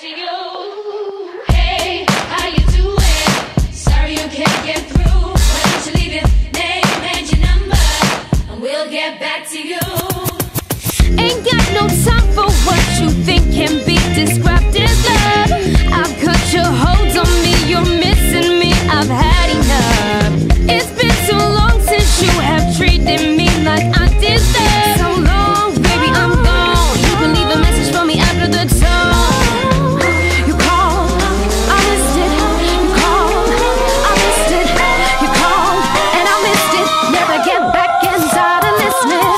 to you. Hey, how you doing? Sorry you can't get through. Why don't you leave your name and your number, and we'll get back to you. Ain't got no time for what you think can be described as love. I've cut your hold on me, you're missing me, I've had enough. It's been too long since you have treated me like I deserve. So long, baby, I'm gone. You can leave a message for me after the tone. You called, I missed it. You called, I missed it. You called, and I missed it. Never get back inside of listening.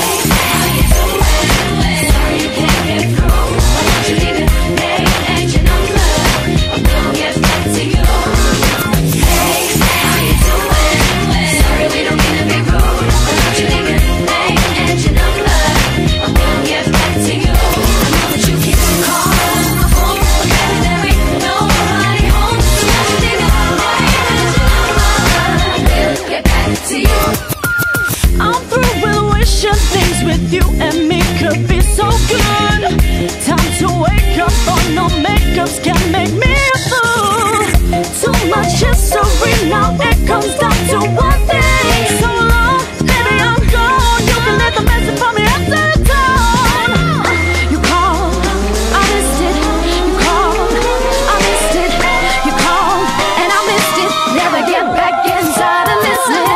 Things with you and me could be so good. Time to wake up, oh no, makeups can make me a fool. Too much history, now it comes down to one thing. So long, baby, I'm gone. You can let the message for me after the tone. You called, I missed it. You called, I missed it. You called, and I missed it. Never get back inside and listen.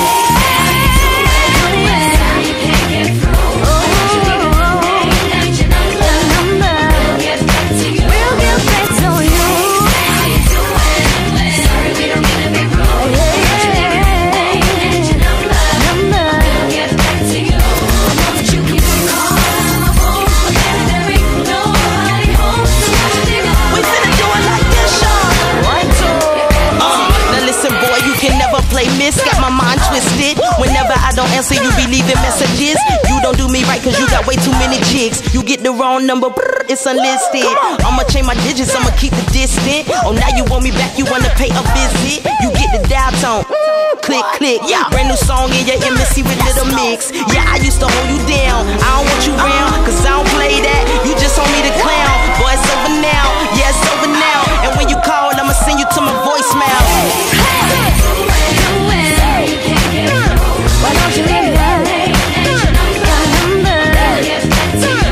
Got my mind twisted. Whenever I don't answer, you be leaving messages. You don't do me right cause you got way too many chicks. You get the wrong number, it's unlisted. I'ma change my digits, I'ma keep the distant. Oh, now you want me back, you wanna pay a visit. You get the dial tone, click, click. Brand new song in your Missy with little mix. Yeah, I used to hold you down, I don't want you round, cause I don't play that. You just want me to clown. Boy, it's over now, yeah, it's over now. And when you call, I'ma send you to my voicemail. Why don't you leave that name and your number? Get back to you.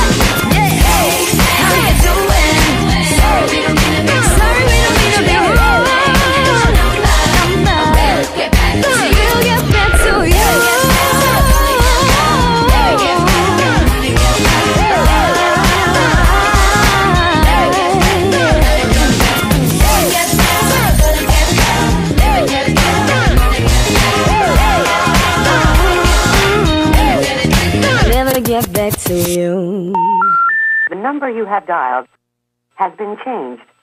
How you doing? Sorry, we don't mean to be rude. Sorry, we don't mean to be rude. Get back to you. Get back to you. Get back to you. The number you have dialed has been changed.